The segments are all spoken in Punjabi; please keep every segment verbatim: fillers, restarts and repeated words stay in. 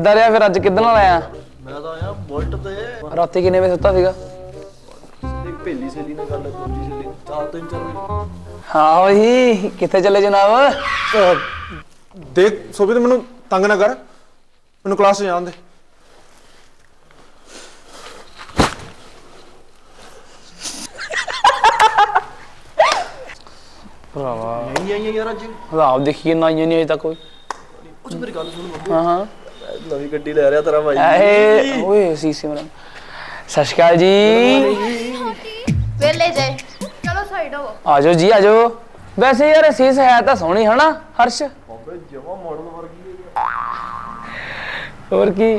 किद्दां रहा फिर अज किद्दां नाल आया? मैं तो आया बुलेट ते। राती किन्ने बजे सुत्ता सीगा? एक पहली सहेली नाल गल दूजी सहेली चार तीन चार बजे। हाँ वही कित्थे चले जनाब? देख सोभी तो मैनू तंग ना कर, मैनू क्लास च जान दे। भरावा नहीं आई यार अज आप देखिए ना आई नहीं अजे तक कोई। कुछ मेरी गल सुन। हाँ हाँ नवी गड्डी ले रहा तेरा भाई। ए ओए सी सिमरन सत श्री अकाल जी। फिर ले जाए चलो साइड हो। आजो जी आजो। वैसे यार सीस है तो सोहनी है ना हर्ष? अबे जमा मॉडल वर्गी और की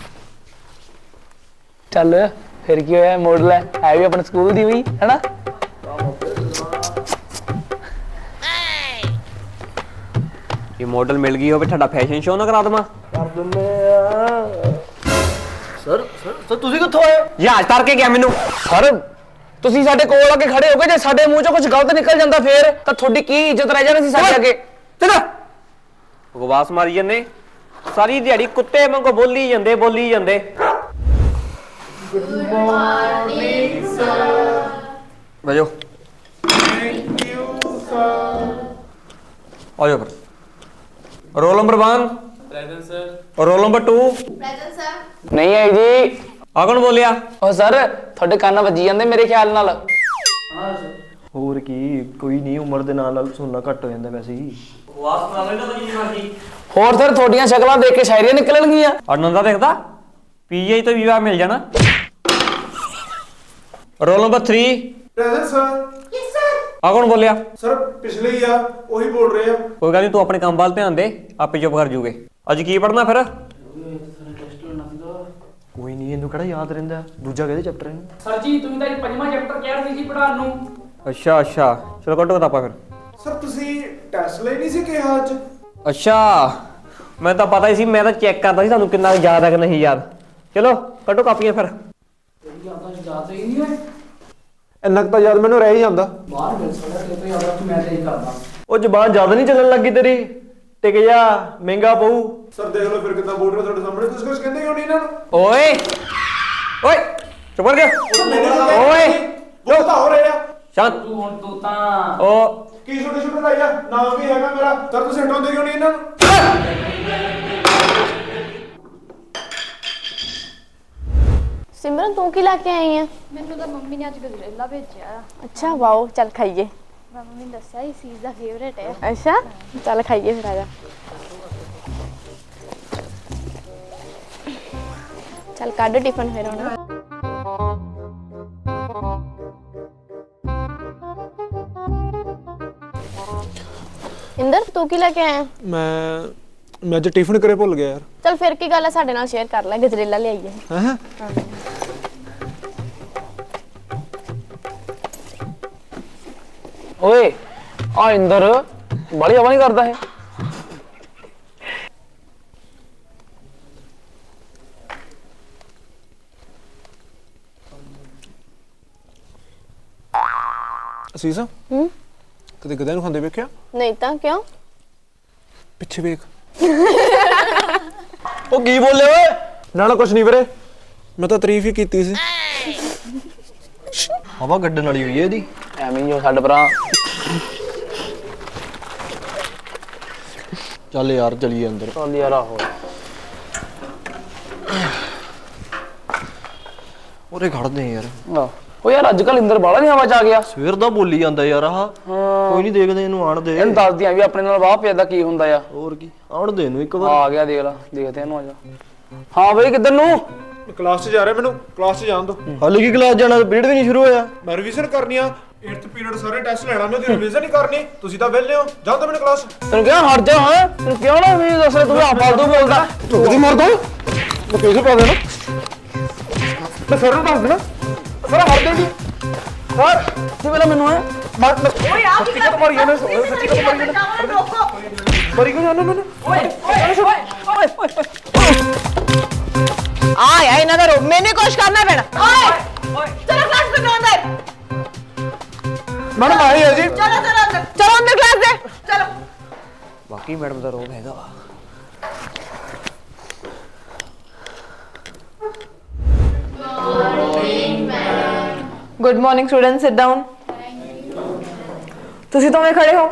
चल फिर की होया मॉडल है है भी अपने स्कूल दी हुई है ना? ये मॉडल मिल गई हो ठंडा फैशन शो ना करा दमा कर दिंदे सर सर सर तुसी कित्थों आए? जहाज तार के गया मैनू सर ਤੁਸੀਂ ਸਾਡੇ ਕੋਲ ਆ ਕੇ ਖੜੇ ਹੋ ਗਏ, ਜੇ ਸਾਡੇ ਮੂੰਹ ਚੋਂ ਕੁਝ ਗਲਤ ਨਿਕਲ ਜਾਂਦਾ ਫੇਰ ਤਾਂ ਤੁਹਾਡੀ ਕੀ ਇੱਜ਼ਤ ਰਹਿ ਜਾਣੀ ਸੀ ਸਾਡੇ ਅੱਗੇ? चल बकवास मारी जन्ने सारी दिहाड़ी कुत्ते वांगू बोली जंदे बोली जंदे। Good morning sir. बैठो थैंक यू सर। आ जाओ फिर। Roll number one present sir. और roll number two present sir. नहीं आई जी। आ कौन बोलिया? ओ सर ਤੁਹਾਡੇ ਕੰਨ ਵੱਜੀ ਜਾਂਦੇ ਮੇਰੇ ਖਿਆਲ ਨਾਲ। हां सर ਹੋਰ ਕੀ ਕੋਈ ਨਹੀਂ ਉਮਰ ਦੇ ਨਾਲ ਨਾਲ ਸੁਣਨਾ ਘੱਟ ਹੋ ਜਾਂਦਾ ਵੈਸੇ ਹੀ। बकवास करा लेना जिन्नी मर्जी। ਹੋਰ ਸਰ ਤੁਹਾਡੀਆਂ ਸ਼ਕਲਾਂ ਦੇਖ ਕੇ ਸ਼ਾਇਰੀਆਂ ਨਿਕਲਣਗੀਆਂ। आनंदा देखदा पीजी तो विवाह मिल जाना। Roll number three present sir. Yes sir. आ कौन बोलिया? सर पिछले ही आ वही बोल रहे हैं। कोई गल नहीं तू अपने काम वाल ध्यान दे आपे चुप कर जूगे। अज की पढ़ना फिर? ਕੋਈ ਨਹੀਂ ਇਹਨੂੰ ਕਿਹੜਾ ਯਾਦ ਰਹਿੰਦਾ ਦੂਜਾ ਕਿਹਦੇ ਚੈਪਟਰ ਹੈ? ਸਰ ਜੀ ਤੁਸੀਂ ਤਾਂ ਪੰਜਵਾਂ ਚੈਪਟਰ ਕਿਹਾ ਸੀ ਜੀ ਪੜਾਉਣ ਨੂੰ। अच्छा अच्छा चलो कटो किताबा फिर। सर तुसी टेस्ट ले नहीं सी किहा आज? अच्छा मैं तो पता ही सी, मैं तो चेक करता सी तुहानू कितना याद है कि नहीं याद। चलो कटो कापियां फिर। याद ही नहीं है ਇੰਨਾ ਕੁ ਤਾਂ ਯਾਦ ਮੈਨੂੰ ਰਹਿ ਹੀ ਜਾਂਦਾ। ਬਾਹਰ ਮਿਲ ਸਕਦਾ ਤੇ ਤੇ ਯਾਦ ਮੈਂ ਤੇ ਹੀ ਕਰਦਾ। ਉਹ ਜ਼ਬਾਨ ਜ਼ਿਆਦਾ ਨਹੀਂ ਚੱਲਣ ਲੱਗੀ ਤੇਰੀ ਟਿਕ ਜਾ ਮਹਿੰਗਾ ਪਊ। ਸਰ ਦੇਖ ਲਓ ਫਿਰ ਕਿੱਦਾਂ ਬੋਲ ਰਹੇ ਤੁਹਾਡੇ ਸਾਹਮਣੇ, ਤੁਸੀਂ ਕੁਝ ਕਹਿੰਦੇ ਕਿਉਂ ਨਹੀਂ ਇਹਨਾਂ ਨੂੰ? ओए ओए चुप कर गया। ओए ਉਹ ਤਾਂ ਹੋ ਰਿਹਾ शांत ਤੂੰ ਹੁਣ ਤੂੰ ਤਾਂ ओ ਕੀ ਛੋਟੇ ਛੋਟੇ ਲਾਈਆ ਨਾਮ ਵੀ ਹੈਗਾ ਮੇਰਾ। ਸਰ ਤੁਸੀਂ ਹਟਾਉਂਦੇ ਕਿਉਂ ਨਹੀਂ ਇਹਨਾਂ ਨੂੰ? सिमरन तू की लाके आई है? ਮੈਨੂੰ ਤਾਂ ਮੰਮੀ ਨੇ ਅੱਜ ਗਜਰੇਲਾ ਭੇਜਿਆ। अच्छा वाओ चल खाइए। ਮੈਂ ਮੰਮੀ ਨੇ ਦੱਸਿਆ ਇਹ ਚੀਜ਼ ਦਾ ਫੇਵਰੇਟ ਹੈ। अच्छा चल खाइए फिर आजा। चल काट टिफिन फिर होना। इंदर तू की लेके आया? मैं मैं ਅੱਜ ਟਿਫਨ ਕਰੇ ਭੁੱਲ ਗਿਆ ਯਾਰ। चल फिर की गल है साडे नाल शेयर कर ले गजरेला ले आइए। हैं ਓਏ ਆ ਇੰਦਰ ਬੜੀ ਹਵਾ ਨਹੀਂ ਕਰਦਾ ਹੈ। ਅਸੀਸਾ हम्म ਕਦੇ ਗਧਿਆਂ ਨੂੰ ਖਾਂਦੇ ਵੇਖਿਆ? नहीं तो क्यों? ਪਿੱਛੇ ਵੇਖ। ਉਹ ਕੀ ਬੋਲੇ ਓਏ? ਨਾ ਨਾ ਕੁਛ ਨਹੀਂ ਵੀਰੇ, ਮੈਂ ਤਾਂ ਤਾਰੀਫ ਹੀ ਕੀਤੀ ਸੀ। ਹਵਾ ਗੱਡਣ ਵਾਲੀ ਹੋਈ ਹੈ ਇਹਦੀ। ਐਵੇਂ ਹੀ ਛੱਡ ਪਰਾਂ। ਚੱਲ ਯਾਰ ਚਲੀਏ ਅੰਦਰ। ਚੱਲ ਯਾਰ ਆਹੋ ਉਰੇ ਖੜਦੇ ਯਾਰ। ਆਹ ਉਹ ਯਾਰ ਅੱਜ ਕੱਲ ਇੰਦਰ ਬਾਲਾ ਨਹੀਂ ਹਵਾ ਚ ਆ ਗਿਆ। ਸਵੇਰ ਦਾ ਬੋਲੀ ਜਾਂਦਾ ਯਾਰ ਆਹ। ਕੋਈ ਨਹੀਂ ਦੇਖਦੇ ਇਹਨੂੰ ਆਣ ਦੇ। ਇਹਨੂੰ ਦੱਸਦੀਆਂ ਵੀ ਆਪਣੇ ਨਾਲ ਵਾਹ ਪਿਆਦਾ ਕੀ ਹੁੰਦਾ ਆ। ਹੋਰ ਕੀ ਆਉਣ ਦੇ ਇਹਨੂੰ ਇੱਕ ਵਾਰ। ਆ ਗਿਆ ਦੇਖ ਲਾ ਦੇਖਦੇ ਇਹਨੂੰ ਆ ਜਾ। ਹਾਂ ਬਈ ਕਿੱਧਰ ਨੂੰ? ਕਲਾਸ 'ਚ ਜਾ ਰਿਹਾ, ਮੈਨੂੰ ਕਲਾਸ 'ਚ ਜਾਣ ਦਿਓ। ਹਾਲੇ ਕੀ ਕਲਾਸ ਜਾਣਾ? ਪੀਰੀਅਡ ਵੀ ਨਹੀਂ ਸ਼ੁਰੂ ਹੋਇਆ। ਮੈਂ ਰਿਵੀਜ਼ਨ ਕਰਨੀ ਆ, ਅੱਠ ਪੀਰੀਅਡ ਸਾਰੇ ਟੈਸਟ ਲੈਣਾ, ਮੈਂ ਉਹਦੀ ਰਿਵੀਜ਼ਨ ਨਹੀਂ ਕਰਨੀ। ਤੁਸੀਂ ਤਾਂ ਵਿਹਲੇ ਹੋ, ਜਾਓ ਤਾਂ ਮੈਨੂੰ ਕਲਾਸ। ਤੈਨੂੰ ਕਿਹਾ ਹਟ ਜਾ। ਹਾਂ ਤੈਨੂੰ ਕਿਉਂ ਨਾ ਵੀ ਦੱਸ ਤੂੰ ਆ ਫਾਲਤੂ ਬੋਲਦਾ। ਚੁੱਕਦੀ ਮਾਰ ਦੋ ਮੈਂ ਪੈਸੇ ਪਾ ਦੇਣਾ। ਮੈਂ ਸਰ ਨੂੰ ਦੱਸ ਦੇਣਾ। ਸਰ ਹਟ ਦੇ ਜੀ ਸਰ। ਤੇ ਪਹਿਲਾਂ ਮੈਨੂੰ ਹੈ ਮਾਰ ਓਏ ਆ ਸੱਚੀ ਕਦ ਮਾਰੀ ਇਹਨੇ, ਸੱਚੀ ਕਦ ਮਾਰੀ ਇਹਨੇ। ਰੋਕੋ ਮਰੀ ਕਿਉਂ ਜਾਣਾ ਮੈਨੂੰ? ਓਏ ਓਏ ਓਏ ਓਏ आ यार इना दा मैंने कुछ करना पैना। ओए चलो क्लास में अंदर। मैडम आई है जी। चलो चलो अंदर चलो अंदर क्लास दे चलो। बाकी मैडम का रोग हैगा वा। Good morning student, sit down. ਤੁਸੀਂ ਦੋਵੇਂ ਖੜੇ ਹੋ।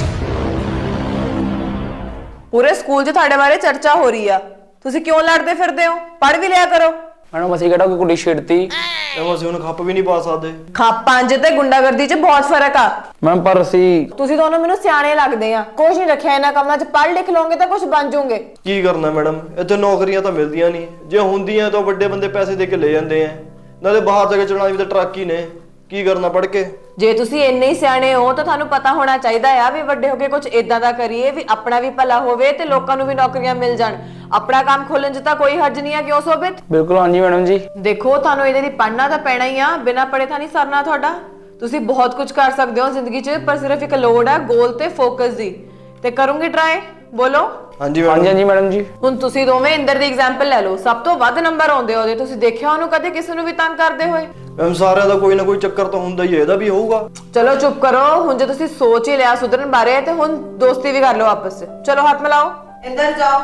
ਪੂਰੇ ਸਕੂਲ 'ਚ ਤੁਹਾਡੇ ਬਾਰੇ ਚਰਚਾ ਹੋ ਰਹੀ ਆ, ਤੁਸੀਂ ਕਿਉਂ ਲੜਦੇ ਫਿਰਦੇ ਹੋ? ਪੜ੍ਹ ਵੀ ਲਿਆ ਕਰੋ। ਮੈਡਮ ਅਸੀਂ ਕਿਹੜਾ ਕੋਈ ਕੁੜੀ ਛੇੜਤੀ। ਐਵੇਂ ਅਸੀਂ ਉਹਨੂੰ ਖੱਪ ਵੀ ਨਹੀਂ ਪਾ ਸਕਦੇ। ਖਾਪਾਂ 'ਚ ਤੇ ਗੁੰਡਾਗਰਦੀ 'ਚ ਬਹੁਤ ਫਰਕ ਆ। ਮੈਮ ਪਰ ਅਸੀਂ ਤੁਸੀਂ ਦੋਨੋਂ ਮੈਨੂੰ ਸਿਆਣੇ ਲੱਗਦੇ ਆ, ਕੁਝ ਨਹੀਂ ਰੱਖਿਆ ਇਹਨਾਂ ਕੰਮਾਂ 'ਚ। ਪੜ੍ਹ ਲਿਖ ਲਓਗੇ ਤਾਂ ਕੁਝ ਬਣ ਜਾਓਗੇ। ਕੀ ਕਰਨਾ ਮੈਡਮ, ਇੱਥੇ ਨੌਕਰੀਆਂ ਤਾਂ ਮਿਲਦੀਆਂ ਨਹੀਂ, ਜੇ ਹੁੰਦੀਆਂ ਤਾਂ ਵੱਡੇ ਬੰਦੇ ਪੈਸੇ ਦੇ ਕੇ ਲੈ ਜਾਂਦੇ ਆ, ਨਾਲੇ ਬਾਹਰ ਜਾ ਕੇ ਚਲਾਉਣਾ ਵੀ ਤਾਂ ਟਰੱਕ ਹੀ ਨੇ। ਕੀ ਕਰਨਾ ਪੜ੍ਹ ਕੇ? ਜੇ ਤੁਸੀਂ ਇੰਨੇ ਹੀ ਸਿਆਣੇ ਹੋ ਤਾਂ ਤੁਹਾਨੂੰ ਪਤਾ ਹੋਣਾ ਚਾਹੀਦਾ ਆ ਵੀ ਵੱਡੇ ਹੋ ਕੇ ਕੁਝ ਇਦਾਂ ਦਾ ਕਰੀਏ ਵੀ ਆਪਣਾ ਵੀ ਭਲਾ ਹੋਵੇ ਤੇ ਲੋਕਾਂ ਨੂੰ ਵੀ ਨੌਕਰੀਆਂ ਮਿਲ ਜਾਣ। ਆਪਣਾ ਕੰਮ ਖੋਲਣ 'ਚ ਤਾਂ ਕੋਈ ਹਰਜ ਨਹੀਂ ਆ, ਕਿਉਂ ਸੋਬਿਤ? ਬਿਲਕੁਲ ਹਾਂਜੀ ਮੈਡਮ ਜੀ। ਦੇਖੋ ਤੁਹਾਨੂੰ ਇਹਦੇ ਲਈ ਪੜ੍ਹਨਾ ਤਾਂ ਪੈਣਾ ਹੀ ਆ, ਬਿਨਾਂ ਪੜ੍ਹੇ ਤਾਂ ਨਹੀਂ ਸਰਨਾ ਤੁਹਾਡਾ। ਤੁਸੀਂ ਬਹੁਤ ਕੁਝ ਕਰ ਸਕਦੇ ਹੋ ਜ਼ਿੰਦਗੀ 'ਚ, ਪਰ ਸਿਰਫ ਇੱਕ ਲੋੜ ਹੈ ਗੋਲ ਤੇ ਫੋਕਸ ਦੀ। ਤੇ ਕਰੂੰਗੀ ਟਰਾਈ, ਬੋਲੋ। ਹਾਂਜੀ ਹਾਂਜੀ ਹਾਂਜੀ ਮੈਡਮ ਜੀ। ਹੁਣ ਤੁਸੀਂ ਦੋਵੇਂ ਇੰਦਰ ਦੀ ਐਗਜ਼ਾਮਪਲ ਲੈ ਲਓ, ਸਭ ਤੋਂ ਵੱਧ ਨੰਬਰ ਆਉਂਦੇ ਉਹਦੇ। ਤੁਸੀਂ ਦੇਖਿਆ ਉਹਨੂੰ ਕਦੇ ਕਿਸੇ ਨੂੰ ਵੀ ਤੰਗ ਕਰਦੇ ਹੋਏ? ਮੈਮ ਸਾਰਿਆਂ ਦਾ ਕੋਈ ਨਾ ਕੋਈ ਚੱਕਰ ਤਾਂ ਹੁੰਦਾ ਹੀ ਹੈ, ਇਹਦਾ ਵੀ ਹੋਊਗਾ। ਚਲੋ ਚੁੱਪ ਕਰੋ, ਹੁਣ ਜੇ ਤੁਸੀਂ ਸੋਚ ਹੀ ਲਿਆ ਸੁਧਰਨ ਬਾਰੇ ਤੇ ਹੁਣ ਦੋਸਤੀ ਵੀ ਕਰ ਲਓ ਆਪਸ 'ਚ। ਚਲੋ ਹੱਥ ਮਿਲਾਓ। ਇੰਦਰ ਜਾਓ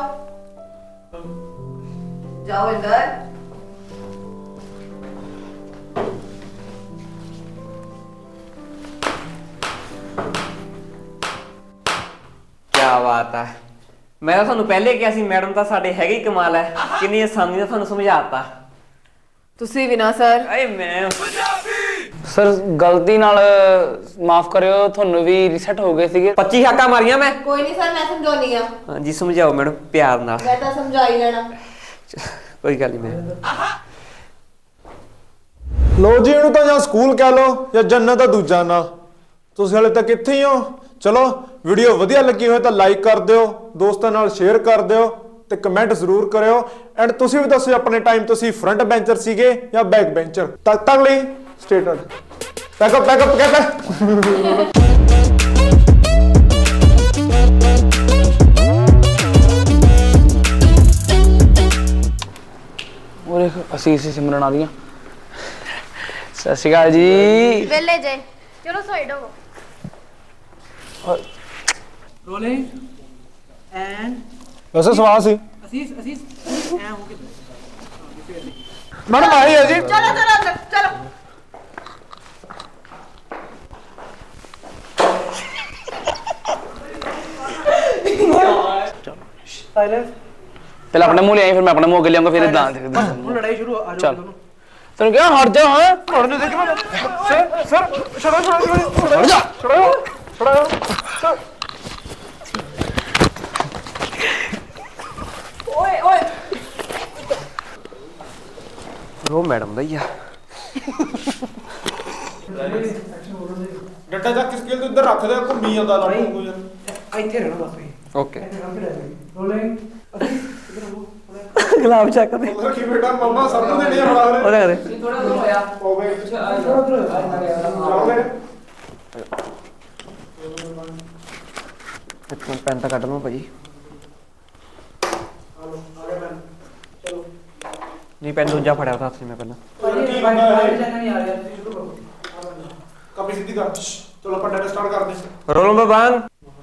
ਜਾਓ ਇੰਦਰ। ਕਿਆ ਬਾਤ ਹੈ। ਮੈਂ ਤਾਂ ਤੁਹਾਨੂੰ ਪਹਿਲੇ ਕਿਹਾ ਸੀ ਮੈਡਮ ਤਾਂ ਸਾਡੇ ਹੈਗੇ ਹੀ ਕਮਾਲ ਹੈ, ਕਿੰਨੀ ਆਸਾਨੀ ਨਾਲ ਤੁਹਾਨੂੰ ਸਮਝਾਤਾ। ਤੁਸੀਂ ਵੀ ਨਾ ਸਰ। ਏ ਮੈਂ ਸਰ ਗਲਤੀ ਨਾਲ ਮਾਫ ਕਰਿਓ, ਤੁਹਾਨੂੰ ਵੀ ਰੀਸੈਟ ਹੋ ਗਏ ਸੀਗੇ। ਪੱਚੀ ਹਾਕਾਂ ਮਾਰੀਆਂ ਮੈਂ। ਕੋਈ ਨਹੀਂ ਸਰ, ਮੈਂ ਸਮਝਾਉਣੀ ਆ। ਹਾਂਜੀ ਸਮਝਾਓ ਮੈਡਮ ਪਿਆਰ ਨਾਲ। ਮੈਂ ਤਾਂ ਸਮਝਾ ਹੀ ਲੈਣਾ। ਕੋਈ ਗੱਲ ਨਹੀਂ ਮੈਡਮ। ਲੋ ਜੀ, ਇਹਨੂੰ ਤਾਂ ਜਾਂ ਸਕੂਲ ਕਹਿ ਲਓ ਜਾਂ ਜੰਨਤ ਦਾ ਦੂਜਾ ਨਾਂ। ਤੁਸੀਂ ਹਾਲੇ ਤੱਕ ਇੱਥੇ ਹੀ ਹੋ। ਚਲੋ ਵੀਡੀਓ ਵਧੀਆ ਲੱਗੀ ਹੋਵੇ ਤਾਂ ਲਾਈਕ ਕਰ ਦਿਓ, ਦੋਸਤਾਂ ਨਾਲ ਸ਼ੇਅਰ ਕਰ ਦਿਓ ਤੇ ਕਮੈਂਟ ਜ਼ਰੂਰ ਕਰਿਓ। ਐਂਡ ਤੁਸੀਂ ਵੀ ਦੱਸੋ ਆਪਣੇ ਟਾਈਮ ਤੁਸੀਂ ਫਰੰਟ ਬੈਂਚਰ ਸੀਗੇ ਜਾਂ ਬੈਕ ਬੈਂਚਰ। ਤਦ ਤੱਕ ਲਈ ਸਟੇਟਡ ਪੈਕਅਪ ਪੈਕਅਪ ਪੈਕਅਪ। ਉਹ ਅਸੀਂ ਇਸੇ ਸਿਮਰਨ ਆ ਰਹੀਆਂ। ਸਤਿ ਸ਼੍ਰੀ ਅਕਾਲ ਜੀ। ਵੇਲੇ ਜੇ ਚਲੋ ਸਾਈਡ ਹੋ। ਰੋਲਿੰਗ ਐਂਡ ਵੈਸੇ ਸਵਾਲ ਸੀ ਅਸੀਸ ਅਸੀਸ ਐ ਹੋ ਕੇ ਮੈਡਮ ਆਈ ਹੈ ਜੀ। ਚਲੋ ਚਲੋ ਅੰਦਰ ਚਲੋ। ਸਾਇਲੈਂਸ। ਪਹਿਲਾਂ ਆਪਣੇ ਮੂੰਹ ਲੈ ਆਈ, ਫਿਰ ਮੈਂ ਆਪਣੇ ਮੂੰਹ ਅੱਗੇ ਲਿਆਉਂਗਾ, ਫਿਰ ਇਦਾਂ ਹੁਣ ਲੜਾਈ ਸ਼ੁਰੂ ਆ ਜਾਓ ਚੱਲ। ਦੋਨੋਂ। ਤੈਨੂੰ ਕਿਹਾ ਹਟ ਜਾ। ਹਾਂ ਪੜਨੇ ਦੇ ਕੇ ਮੈਂ ਸਰ ਸਰ ਛੜਾ ਛੜਾ ਛੜਾ ਜਾ ਛੜਾ ਛੜਾ ਸਰ। ਓਏ ਓਏ ਰੋ ਮੈਡਮ ਦਾ ਹੀ ਆ। ਡੱਡਾ ਜਾ ਕਿਸ ਸਕੇਲ ਤੇ ਉੱਧਰ ਰੱਖ ਦੇ, ਘੁੰਮੀ ਜਾਂਦਾ ਲਾਉਂ ਕੋਈ ਯਾਰ। ਇੱਥੇ ਰਹਿਣਾ ਬਸ ਵੀ। ਓਕੇ ਰੋਲਿੰਗ ਗੁਲਾਬ ਚੱਕ ਦੇ ਰੱਖੀ ਬੇਟਾ, ਮੰਮਾ ਸਭ ਨੂੰ ਦੇਣੀ ਆ ਬਣਾ ਦੇ। ਉਹਦੇ ਕਰੇ ਥੋੜਾ ਥੋੜਾ ਹੋਇਆ। ਹੋਵੇ ਜਾਓਗੇ। ਇੱਕ ਮਿੰਟ ਪੈਨ ਤਾਂ ਕੱਢ ਲਵਾਂ ਭਾਜੀ। ਨਹੀਂ ਪੈਨ ਦੂਜਾ ਫੜਿਆ ਉਹਦਾ ਹੱਥ 'ਚ ਮੈਂ ਪਹਿਲਾਂ। ਕੀ ਹੁੰਦਾ ਹੈ? ਨਹੀਂ ਆ ਰਿਹਾ, ਤੁਸੀਂ ਸ਼ੁਰੂ ਕਰੋ। ਕਾਪੀ ਸਿੱਧੀ ਕਰ। ਚਲੋ ਆਪਾਂ ਡਾਟਾ ਸਟਾਰਟ ਕਰਦੇ ਹਾਂ। Roll number one.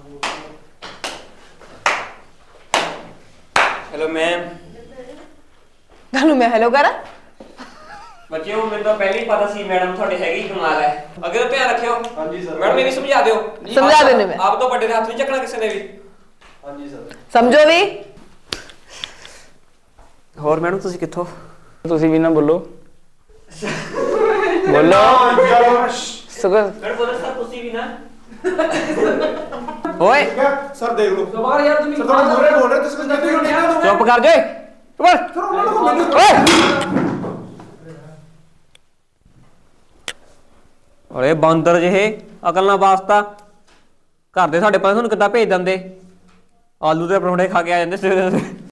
Hello ma'am. ਤੁਹਾਨੂੰ ਮੈਂ ਹੈਲੋ ਕਰਾਂ? ਬੱਚਿਓ ਮੈਨੂੰ ਤਾਂ ਪਹਿਲੇ ਹੀ ਪਤਾ ਸੀ ਮੈਡਮ ਤੁਹਾਡੇ ਹੈਗੀ ਕਮਾਲ ਹੈ। ਅਗਰ ਧਿਆਨ ਰੱਖਿਓ। ਹਾਂਜੀ ਸਰ। ਮੈਡਮ ਇਹ ਵੀ ਸਮਝਾ ਦਿਓ। ਸਮਝਾ ਦੇਣੇ ਮੈਂ। ਆਪ ਤੋਂ ਵੱਡੇ ਦੇ ਹੱਥ ਨਹੀਂ ਚੱਕਣਾ ਕਿਸੇ ਨੇ ਵੀ। ਹਾਂਜੀ ਸਰ। ਸਮਝੋ ਵੀ। ਹੋਰ ਮੈਡਮ ਤੁਸੀਂ ਕਿੱਥੋਂ? ਤੁਸੀਂ ਵੀ ਨਾ ਬੋਲੋ ਬੋਲੋ। ਸਗੋਂ ਮੈਡਮ ਬੋਲੋ ਸਰ ਤੁਸੀਂ ਵੀ ਨਾ। ਓਏ ਸਰ ਦੇਖ ਲਓ ਦੁਬਾਰਾ ਯਾਰ ਤੁਸੀਂ ਸਰ ਤੁਹਾਨੂੰ ਬੋਲ ਰਹੇ ਬੋਲ ਰਹੇ ਤੁਸੀਂ ਕੁਝ ਕਰਦੇ ਹੋ ਨਹੀਂ। ਚੁੱਪ ਕਰ ਜਾ ਚੁੱਪ ਸਰ ਉਹਨਾਂ ਨੂੰ ਮੈਨੂੰ ਓਏ ਓਏ ਬਾਂਦਰ ਜਿਹੇ ਅਕਲ ਨਾਲ ਵਾਸਤਾ। ਘਰ ਦੇ ਸਾਡੇ ਪਤਾ ਤੁਹਾਨੂੰ ਕਿੱਦਾਂ ਭੇਜ ਦਿੰਦੇ। ਆਲੂ ਦੇ ਪਰੌਂਠੇ ਖਾ ਕੇ ਆ ਜਾਂਦੇ ਸਵੇਰੇ।